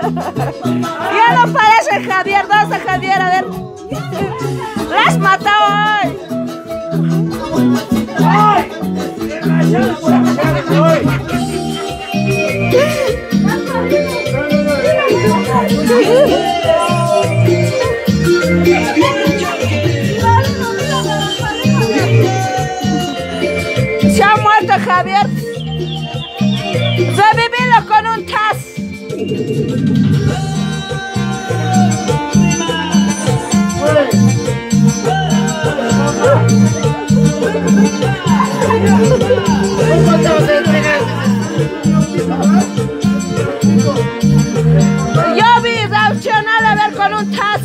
Ya no parece Javier. ¿Dónde está Javier? A ver. ¡Las mató hoy! ¡Ay! Se ha muerto Javier. Revivilo con un tas. Yo vi reaccionar a ver con un tas.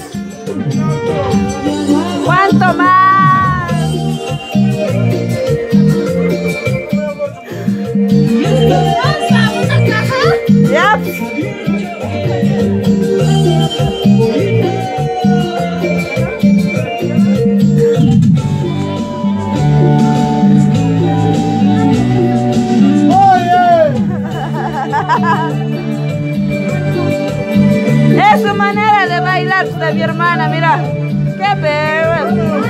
¿Cuánto más? ¿Ya? Es su manera de bailar de mi hermana, mira. ¡Qué bello!